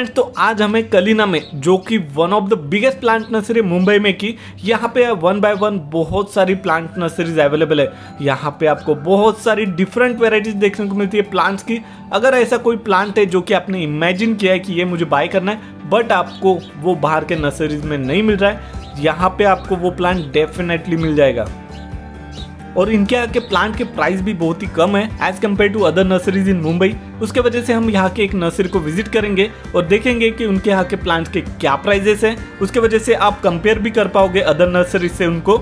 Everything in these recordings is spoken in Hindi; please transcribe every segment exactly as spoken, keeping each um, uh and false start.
फ्रेंड्स, तो आज हमें कलिना में, जो कि one of the biggest plant nursery Mumbai में की, यहाँ पे वन बाय वन बहुत सारी प्लांट नर्सरीज अवेलेबल है। यहाँ पे आपको बहुत सारी डिफरेंट वेराइटीज देखने को मिलती है प्लांट्स की। अगर ऐसा कोई प्लांट है जो कि आपने इमेजिन किया है कि ये मुझे बाय करना है, बट आपको वो बाहर के नर्सरीज में नहीं मिल रहा है, यहाँ पे आपको वो प्लांट डेफिनेटली मिल जाएगा। और इनके यहाँ के प्लांट के प्राइस भी बहुत ही कम है as compare to other nurseries in Mumbai. उसके वजह से हम यहाँ के एक नर्सरी को विजिट करेंगे और देखेंगे कि उनके यहाँ के प्लांट्स के क्या प्राइजेस हैं। उसके वजह से आप कंपेयर भी कर पाओगे अदर नर्सरी से उनको।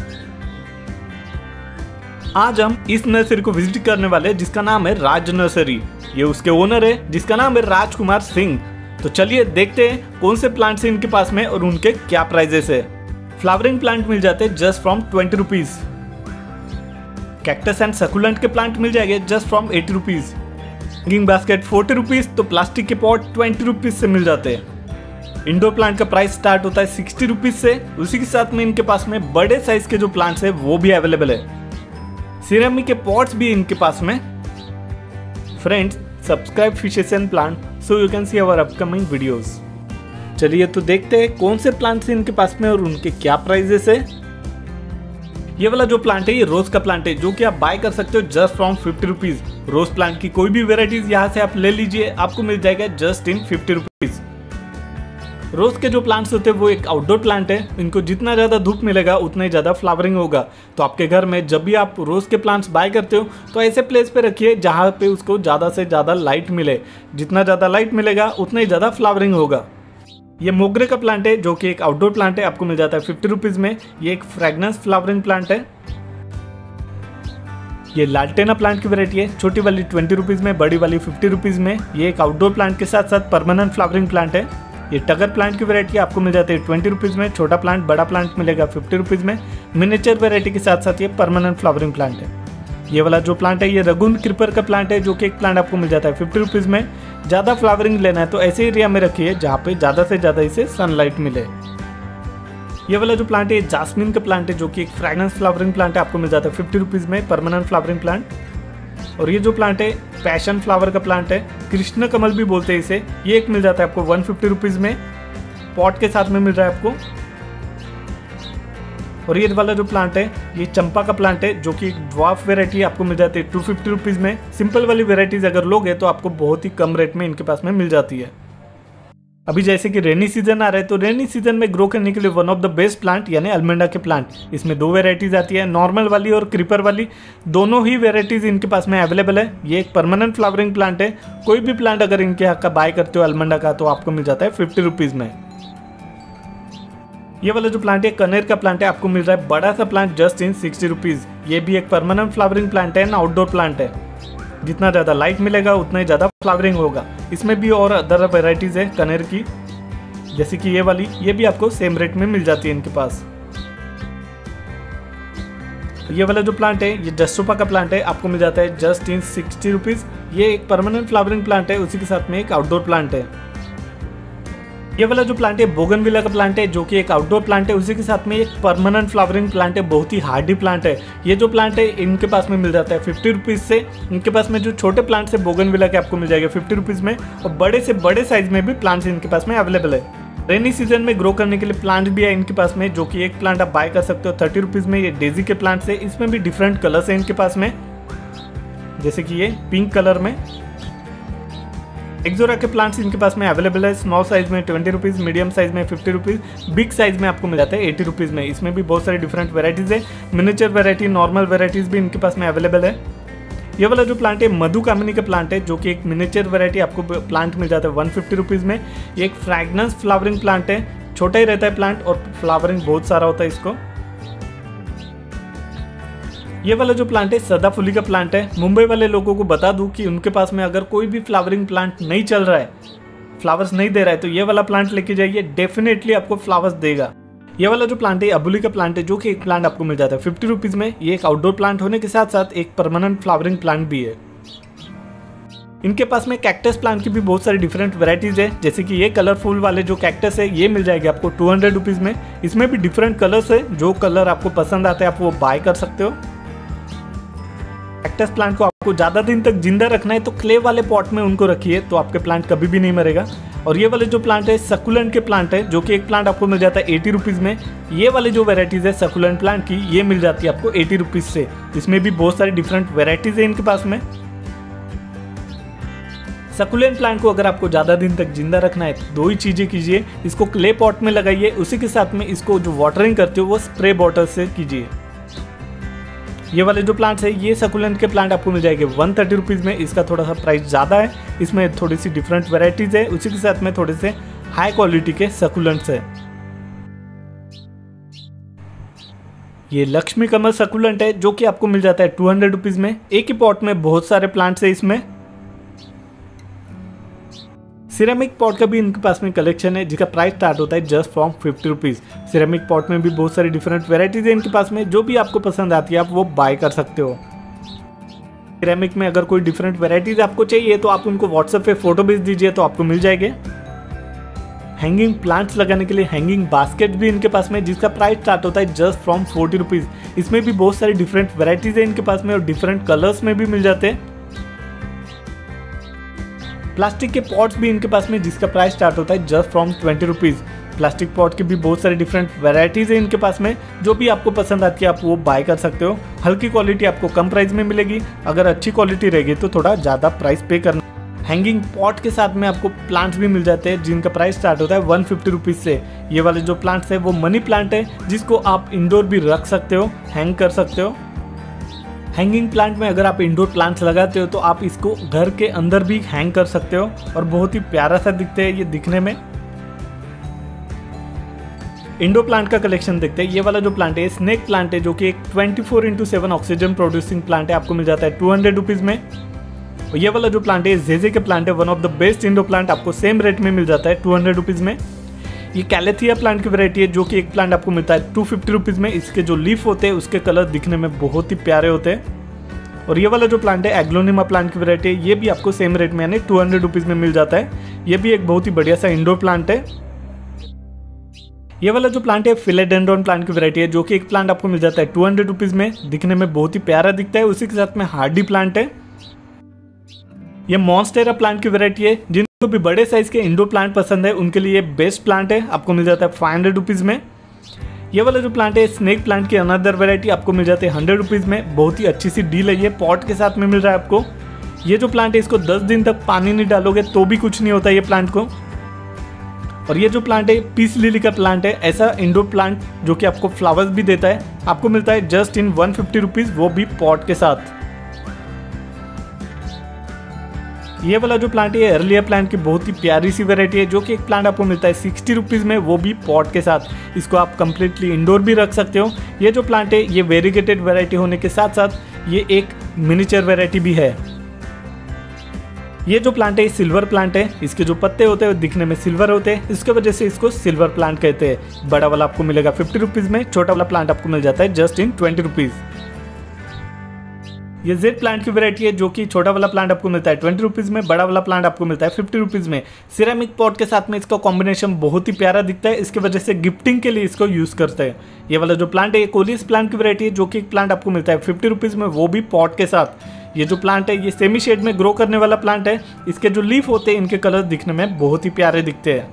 आज हम इस नर्सरी को विजिट करने वाले हैं जिसका नाम है राज नर्सरी। ये उसके ओनर है जिसका नाम है राजकुमार सिंह। तो चलिए देखते हैं कौन से प्लांट्स हैं इनके पास में और उनके क्या प्राइजेस है। फ्लावरिंग प्लांट मिल जाते हैं just from twenty rupees. Cactus and succulent के प्लांट मिल जाएंगे just from eighty rupees. Hanging basket forty rupees, तो प्लास्टिक के पॉट ट्वेंटी रुपीज से मिल जाते हैं। इंडोर प्लांट का प्राइस स्टार्ट होता है सिक्सटी रुपीज से। उसी के साथ में इनके पास में बड़े साइज के जो प्लांट्स है वो भी अवेलेबल है। सिरेमिक के पॉट्स भी इनके पास में। Friends, subscribe fishes and plant so you can see our upcoming videos. चलिए तो देखते हैं कौन से प्लांट्स इनके पास में और उनके क्या प्राइजेस है। ये वाला जो प्लांट है ये रोज का प्लांट है जो कि आप बाय कर सकते हो just from fifty rupees. Rose plant की कोई भी वेराइटीज यहाँ से आप ले लीजिए, आपको मिल जाएगा just in fifty rupees. Rose के जो प्लांट्स होते हैं वो एक आउटडोर प्लांट है। इनको जितना ज्यादा धूप मिलेगा उतना ही ज्यादा फ्लावरिंग होगा। तो आपके घर में जब भी आप रोज के प्लांट्स बाय करते हो तो ऐसे प्लेस पे रखिए जहाँ पे उसको ज्यादा से ज्यादा लाइट मिले। जितना ज्यादा लाइट मिलेगा उतना ही ज्यादा फ्लावरिंग होगा। ये मोगरे का प्लांट है जो कि एक आउटडोर प्लांट है, आपको मिल जाता है फिफ्टी रुपीज में। ये एक फ्रेगनेंस फ्लावरिंग प्लांट है। ये लालटेना प्लांट की वैरायटी है, छोटी वाली ट्वेंटी रुपीज में, बड़ी वाली फिफ्टी रुपीज में। ये एक आउटडोर प्लांट के साथ साथ परमानेंट फ्लावरिंग प्लांट है। ये टगर प्लांट की वैरायटी आपको मिल जाती है ट्वेंटी रुपीज में। छोटा प्लांट, बड़ा प्लांट मिलेगा फिफ्टी रुपीज में। मिनिएचर वैरायटी के साथ साथ ये परमानेंट फ्लावरिंग प्लांट है। ये वाला जो प्लांट है ये रगुन क्रीपर का प्लांट है जो कि एक प्लांट आपको मिल जाता है फिफ्टी रुपीज में। ज़्यादा फ्लावरिंग लेना है तो ऐसे एरिया में रखिए जहाँ पे ज़्यादा से ज़्यादा इसे सनलाइट मिले। ये वाला जो प्लांट है जास्मिन का प्लांट है जो कि एक फ्रेगनेंस फ्लावरिंग प्लांट है, आपको मिल जाता है फिफ्टी रुपीज में, परमानेंट फ्लावरिंग प्लांट। और ये जो प्लांट है पैशन फ्लावर का प्लांट है, कृष्ण कमल भी बोलते हैं इसे। ये एक मिल जाता है आपको वन फिफ्टी रुपीज में, पॉट के साथ में मिल रहा है आपको। और ये वाला जो प्लांट है ये चंपा का प्लांट है जो कि एक ड्वार्फ वेराइटी आपको मिल जाती है टू फिफ्टी रुपीज में। सिंपल वाली वेराइटीज अगर लोगे तो आपको बहुत ही कम रेट में इनके पास में मिल जाती है। अभी जैसे कि रेनी सीजन आ रहा है तो रेनी सीजन में ग्रो करने के लिए one of the best plant यानी अलमेंडा के प्लांट। इसमें दो वेराइटीज आती है, नॉर्मल वाली और क्रीपर वाली। दोनों ही वेराइटीज इनके पास में अवेलेबल है। ये एक परमानेंट फ्लावरिंग प्लांट है। कोई भी प्लांट अगर इनके यहाँ का बाय करते हो अलमेंडा का तो आपको मिल जाता है फिफ्टी रुपीज में। ये वाला जो प्लांट है कनेर का प्लांट है, आपको मिल रहा है बड़ा सा plant just in sixty rupees. ये भी एक परमानेंट फ्लावरिंग प्लांट है, आउटडोर प्लांट है। जितना ज्यादा लाइट मिलेगा उतना ही ज्यादा फ्लावरिंग होगा। इसमें भी और अदर वेराइटीज है कनेर की, जैसे कि ये वाली, ये भी आपको सेम रेट में मिल जाती है इनके पास। ये वाला जो प्लांट है ये जस्टोपा का प्लांट है, आपको मिल जाता है जस्ट इन सिक्सटी रुपीज। ये एक परमानेंट फ्लावरिंग प्लांट है, उसी के साथ में एक आउटडोर प्लांट है। ये वाला जो प्लांट है बोगनविला का प्लांट है जो कि एक आउटडोर प्लांट है, उसी के साथ में एक परमानेंट फ्लावरिंग प्लांट है। बहुत ही हार्डी प्लांट है। ये जो प्लांट है इनके पास में मिल जाता है फिफ्टी रुपीज से। इनके पास में जो छोटे प्लांट्स है बोगनविला के आपको मिल जाएगा फिफ्टी रुपीज में, और बड़े से बड़े साइज में भी प्लांट्स इनके पास में अवेलेबल है। रेनी सीजन में ग्रो करने के लिए प्लांट भी है इनके पास में, जो कि एक प्लांट आप बाय कर सकते हो थर्टी रुपीज में। ये डेजी के प्लांट्स है, इसमें भी डिफरेंट कलर्स है इनके पास में, जैसे कि ये पिंक कलर में। एक्सोरा के प्लांट्स इनके पास में अवेलेबल है। स्मॉल साइज में ट्वेंटी रुपीज, मीडियम साइज में फिफ्टी रुपीज, बिग साइज में आपको मिल जाता है एटी रुपीज में। इसमें भी बहुत सारी डिफरेंट वेराइटीज है। मिनिएचर वेराइटी, नॉर्मल वेराइटीज भी इनके पास में अवेलेबल है। ये वाला जो प्लांट है मधुकामिनी का प्लांट है जो कि एक मिनिएचर वेराइटी आपको प्लांट मिल जाता है वन फिफ्टी रुपीज में। ये एक फ्रेगनेंस फ्लावरिंग प्लांट है, छोटा ही रहता है प्लांट और फ्लावरिंग बहुत सारा होता है इसको। ये वाला जो प्लांट है सदाफुली का प्लांट है। मुंबई वाले लोगों को बता दूं कि उनके पास में अगर कोई भी फ्लावरिंग प्लांट नहीं चल रहा है, फ्लावर्स नहीं दे रहा है, तो ये वाला प्लांट लेके जाइए, डेफिनेटली आपको फ्लावर्स देगा। ये वाला जो प्लांट है अबुली का प्लांट है जो कि एक प्लांट आपको मिल जाता है फिफ्टी रुपीज में। ये एक आउटडोर प्लांट होने के साथ साथ एक परमानेंट फ्लावरिंग प्लांट भी है। इनके पास में कैक्टस प्लांट की भी बहुत सारी डिफरेंट वेराइटीज है, जैसे कि ये कलरफुल वाले जो कैक्टस है ये मिल जाएंगे आपको टू हंड्रेड रुपीज में। इसमें भी डिफरेंट कलर्स है, जो कलर आपको पसंद आते हैं आप वो बाय कर सकते हो। कैक्टस प्लांट को आपको ज़्यादा दिन तक जिंदा रखना है तो क्ले वाले पॉट में उनको रखिए, तो आपके प्लांट कभी भी नहीं मरेगा। और ये वाले जो प्लांट है सकुलेंट के प्लांट है, जो कि एक प्लांट आपको मिल जाता है एटी रुपीज़ में। ये वाले जो वेराइटीज़ है सकुलेंट प्लांट की, ये मिल जाती है आपको एटी रुपीज़ से। इसमें भी बहुत सारी डिफरेंट वेराइटीज़ है इनके पास में। सकुलेंट प्लांट को अगर आपको ज़्यादा दिन तक जिंदा रखना है तो दो ही चीज़ें कीजिए, इसको क्ले पॉट में लगाइए, उसी के साथ में इसको जो वाटरिंग करते हो वो स्प्रे बॉटल से कीजिए। ये वाले जो प्लांट्स है ये सकुलेंट के प्लांट आपको मिल जाएंगे वन थर्टी रुपीज़ में। इसका थोड़ा सा प्राइस ज़्यादा है, इसमें थोड़ी सी डिफरेंट वेराइटीज़ है, उसी के साथ में थोड़े से हाई क्वालिटी के सकुलेंट्स है। ये लक्ष्मी कमल सकुलेंट है जो कि आपको मिल जाता है टू हंड्रेड रुपीज़ में। एक ही पॉट में बहुत सारे प्लांट्स है इसमें। सिरेमिक पॉट का भी इनके पास में कलेक्शन है जिसका प्राइस स्टार्ट होता है just from fifty rupees. Ceramic pot में भी बहुत सारी डिफरेंट वेराइटीज है इनके पास में, जो भी आपको पसंद आती है आप वो बाय कर सकते हो। सिरेमिक में अगर कोई डिफरेंट वेराइटीज आपको चाहिए तो आप उनको व्हाट्सएप पे फोटो भेज दीजिए तो आपको मिल जाएंगे। हैंगिंग प्लांट्स लगाने के लिए हैंगिंग बास्केट भी इनके पास में, जिसका प्राइस स्टार्ट होता है जस्ट फ्रॉम फोर्टी रुपीज़। इसमें भी बहुत सारी डिफरेंट वेराइटीज है इनके पास में और डिफरेंट कलर्स में भी मिल जाते हैं। प्लास्टिक के पॉट्स भी इनके पास में, जिसका प्राइस स्टार्ट होता है just from twenty rupees. Plastic pot की भी बहुत सारी डिफरेंट वेराइटीज़ है इनके पास में, जो भी आपको पसंद आती है आप वो बाय कर सकते हो। हल्की क्वालिटी आपको कम प्राइस में मिलेगी, अगर अच्छी क्वालिटी रहेगी तो थोड़ा ज़्यादा प्राइस पे करना। हैंगिंग पॉट के साथ में आपको प्लांट्स भी मिल जाते हैं जिनका प्राइस स्टार्ट होता है वन फिफ्टी रुपीज़ से। ये वाले जो प्लांट्स है वो मनी प्लांट है, जिसको आप इंडोर भी रख सकते हो, हैंग कर सकते हो। हैंगिंग प्लांट में अगर आप इंडोर प्लांट्स लगाते हो तो आप इसको घर के अंदर भी हैंग कर सकते हो और बहुत ही प्यारा सा दिखते हैं ये दिखने में। इंडोर प्लांट का कलेक्शन देखते हैं। ये वाला जो प्लांट है स्नेक प्लांट है, जो कि एक twenty four into seven oxygen producing plant है, आपको मिल जाता है टू हंड्रेड रुपीज़ में। और ये वाला जो प्लांट है जेजे के प्लांट है, one of the best indoor plant, आपको सेम रेट में मिल जाता है टू हंड्रेड रुपीज़ में। ये कैलेथिया प्लांट की वैरायटी है, जो कि एक प्लांट आपको मिलता है टू फिफ्टी रुपीज़ में। इसके जो लीफ होते हैं उसके कलर दिखने में बहुत ही प्यारे होते हैं। और ये वाला जो प्लांट है एग्लोनिमा प्लांट की वैरायटी है, ये भी आपको सेम रेट में यानी टू हंड्रेड रुपीज़ में मिल जाता है। ये भी एक बहुत ही बढ़िया सा इंडोर प्लांट है। ये वाला जो प्लांट है फिलेडेंड्रॉन प्लांट की वैरायटी है, जो कि एक प्लांट आपको मिल जाता है टू हंड्रेड रुपीज़ में। दिखने में बहुत ही प्यारा दिखता है, उसी के साथ में हार्डी प्लांट है। ये मॉन्स्टेरा प्लांट की वैरायटी है, जिनको भी बड़े साइज के इंडोर प्लांट पसंद है उनके लिए बेस्ट प्लांट है, आपको मिल जाता है फाइव हंड्रेड रुपीज़ में। ये वाला जो प्लांट है स्नेक प्लांट की अनदर वैरायटी, आपको मिल जाते हैं हंड्रेड रुपीज़ में। बहुत ही अच्छी सी डील है, ये पॉट के साथ में मिल रहा है आपको। ये जो प्लांट है इसको दस दिन तक पानी नहीं डालोगे तो भी कुछ नहीं होता ये प्लांट को। और ये जो प्लांट है पीस लिली का प्लांट है, ऐसा इंडोर प्लांट जो कि आपको फ्लावर्स भी देता है, आपको मिलता है just in one fifty rupees, वो भी पॉट के साथ। ये वाला जो प्लांट है अर्लियर प्लांट की बहुत ही प्यारी सी वैरायटी है, जो कि एक प्लांट आपको मिलता है सिक्सटी रुपीज़ में, वो भी पॉट के साथ। इसको आप कम्प्लीटली इंडोर भी रख सकते हो। ये जो प्लांट है ये वेरीगेटेड वैरायटी होने के साथ साथ ये एक मिनिएचर वैरायटी भी है। ये जो प्लांट है सिल्वर प्लांट है, इसके जो पत्ते होते हैं वो दिखने में सिल्वर होते हैं, इसके वजह से इसको सिल्वर प्लांट कहते हैं। बड़ा वाला आपको मिलेगा फिफ्टी रुपीज़ में, छोटा वाला प्लांट आपको मिल जाता है जस्ट इन ट्वेंटी रुपीज़। ये जेड प्लांट की वैरायटी है, जो कि छोटा वाला प्लांट आपको मिलता है ट्वेंटी रुपीज़ में, बड़ा वाला प्लांट आपको मिलता है फिफ्टी रुपीज़ में। सिरेमिक पॉट के साथ में इसका कॉम्बिनेशन बहुत ही प्यारा दिखता है, इसके वजह से गिफ्टिंग के लिए इसको यूज़ करते हैं। ये वाला जो प्लांट है ये कोलियस प्लांट की वैरायटी है, जो कि एक प्लांट आपको मिलता है फिफ्टी रुपीज़ में, वो भी पॉट के साथ। ये जो प्लांट है ये सेमी शेड में ग्रो करने वाला प्लांट है, इसके जो लीफ होते हैं इनके कलर दिखने में बहुत ही प्यारे दिखते हैं।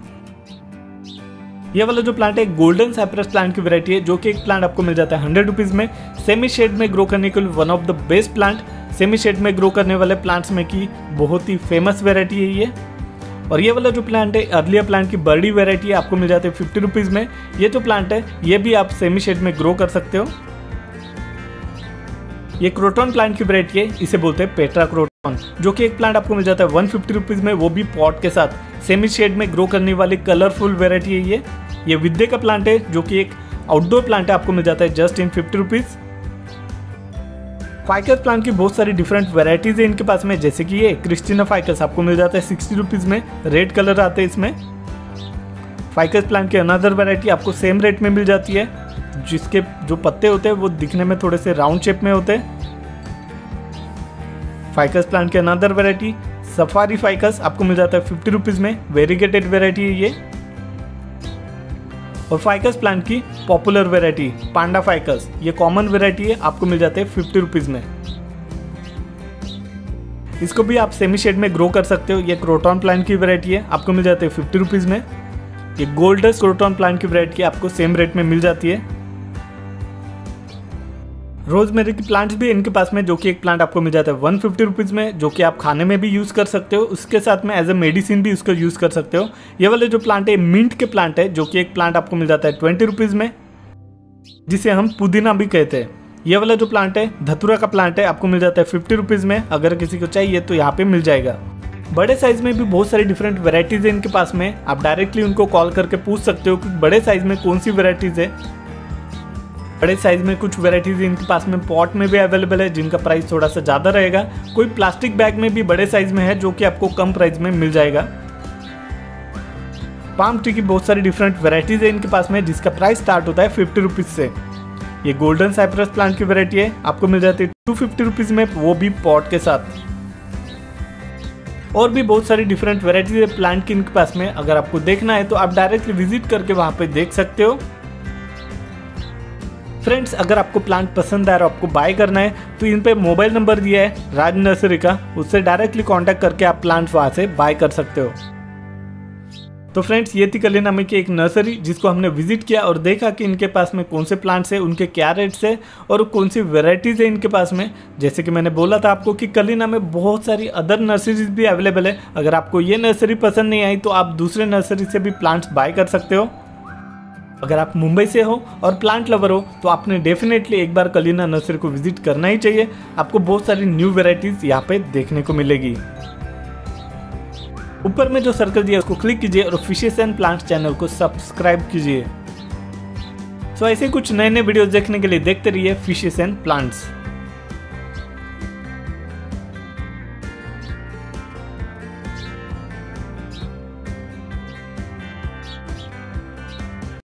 ये वाला जो प्लांट है गोल्डन साइप्रस प्लांट की वैरायटी है, जो कि एक प्लांट आपको मिल जाता है हंड्रेड रुपीज़ में। सेमी शेड में ग्रो करने के लिए one of the best plant, semi shade में ग्रो करने वाले प्लांट्स में की बहुत ही फेमस वैरायटी है ये। और ये वाला जो प्लांट है अर्लियर प्लांट की बड़ी वैरायटी है, आपको मिल जाते हैं फिफ्टी रुपीज़ में। ये जो प्लांट है ये भी आप सेमी शेड में ग्रो कर सकते हो। ये क्रोटॉन प्लांट की वैरायटी है, इसे बोलते हैं पेट्रा क्रोटॉन, जो कि एक प्लांट आपको मिल जाता है वन फिफ्टी रुपीज़ में, वो भी पॉट के साथ। सेमी शेड में ग्रो करने वाली कलरफुल वैरायटी है ये। ये विद्या का प्लांट है, जो कि एक आउटडोर प्लांट है, आपको मिल जाता है just in fifty rupees. Ficus plant की बहुत सारी डिफरेंट वैरायटीज है इनके पास में, जैसे कि ये क्रिस्टीना फाइकस आपको मिल जाता है सिक्सटी रुपीज़ में, रेड कलर आते हैं इसमें। फाइकस प्लांट की अनदर वैरायटी आपको सेम रेट में मिल जाती है, जिसके जो पत्ते होते हैं वो दिखने में थोड़े से राउंड शेप में होते हैं। फाइकस प्लांट की अनदर वैरायटी सफारी फाइकस आपको मिल जाता है फिफ्टी रुपीज़ में, वेरीगेटेड वैरायटी है ये। और फाइकस प्लांट की पॉपुलर वैरायटी पांडा फाइकस, ये कॉमन वैरायटी है, आपको मिल जाते हैं फिफ्टी रुपीज़ में। इसको भी आप सेमी शेड में ग्रो कर सकते हो। ये क्रोटॉन प्लांट की वैरायटी है, आपको मिल जाती है फिफ्टी रुपीज़ में। ये गोल्डस क्रोटॉन प्लांट की वैरायटी आपको सेम रेट में मिल जाती है। रोजमेरी की प्लांट्स भी इनके पास में, जो कि एक प्लांट आपको मिल जाता है वन फिफ्टी रुपीज़ में, जो कि आप खाने में भी यूज़ कर सकते हो। उसके साथ में एज ए मेडिसिन भी उसको यूज़ कर सकते हो। ये वाले जो प्लांट है मिंट के प्लांट है, जो कि एक प्लांट आपको मिल जाता है ट्वेंटी रुपीज़ में, जिसे हम पुदीना भी कहते हैं। ये वाला जो प्लांट है धतूरा का प्लांट है, आपको मिल जाता है फिफ्टी रुपीज़ में। अगर किसी को चाहिए तो यहाँ पे मिल जाएगा। बड़े साइज में भी बहुत सारी डिफरेंट वेराइटीज़ है इनके पास में। आप डायरेक्टली उनको कॉल करके पूछ सकते हो कि बड़े साइज में कौन सी वेराइटीज़ है। बड़े साइज में कुछ वेराइटीज़ इनके पास में पॉट में भी अवेलेबल है, जिनका प्राइस थोड़ा सा ज़्यादा रहेगा। कोई प्लास्टिक बैग में भी बड़े साइज में है, जो कि आपको कम प्राइस में मिल जाएगा। पाम ट्री की बहुत सारी डिफरेंट वेराइटीज़ है इनके पास में, जिसका प्राइस स्टार्ट होता है फिफ्टी रुपीज़ से। ये गोल्डन साइप्रस प्लांट की वैरायटी है, आपको मिल जाती है टू फिफ्टी रुपीज़ में, वो भी पॉट के साथ। और भी बहुत सारी डिफरेंट वेराइटीज है प्लांट की इनके पास में। अगर आपको देखना है तो आप डायरेक्टली विजिट करके वहां पे देख सकते हो। फ्रेंड्स, अगर आपको प्लांट पसंद आए और आपको बाय करना है तो इन पे मोबाइल नंबर दिया है राज नर्सरी का, उससे डायरेक्टली कांटेक्ट करके आप प्लांट वहां से बाय कर सकते हो। तो फ्रेंड्स, ये थी कलीना में की एक नर्सरी, जिसको हमने विजिट किया और देखा कि इनके पास में कौन से प्लांट्स है, उनके क्या रेट्स है और कौन सी वेराइटीज़ है इनके पास में। जैसे कि मैंने बोला था आपको कि कलीना में बहुत सारी अदर नर्सरीज भी अवेलेबल है। अगर आपको ये नर्सरी पसंद नहीं आई तो आप दूसरे नर्सरी से भी प्लांट्स बाय कर सकते हो। अगर आप मुंबई से हो और प्लांट लवर हो तो आपने डेफिनेटली एक बार कलीना नर्सरी को विजिट करना ही चाहिए। आपको बहुत सारी न्यू वेराइटीज़ यहाँ पे देखने को मिलेगी। ऊपर में जो सर्कल दिया है उसको क्लिक कीजिए और फिशेस एंड प्लांट्स चैनल को सब्सक्राइब कीजिए। सो ऐसे कुछ नए नए वीडियोस देखने के लिए देखते रहिए फिशेस एंड प्लांट्स।